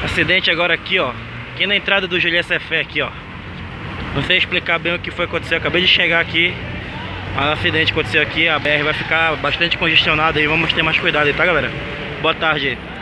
Acidente agora aqui, ó. Aqui na entrada do Julieta Cefé aqui, ó. Não sei explicar bem o que foi acontecer. Acabei de chegar aqui, mas o acidente aconteceu aqui. A BR vai ficar bastante congestionada e vamos ter mais cuidado aí, tá, galera? Boa tarde.